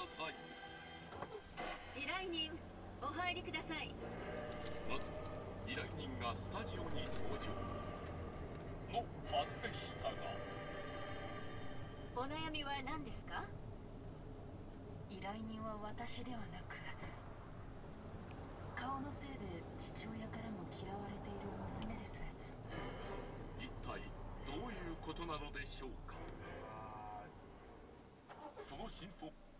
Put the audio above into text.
ださい。 依頼人、お入りください。 まず依頼人がスタジオに登場のはずでしたが、 お悩みは何ですか？ 依頼人は私ではなく、顔のせいで父親からも嫌われている娘です。 一体どういうことなのでしょうか。その真相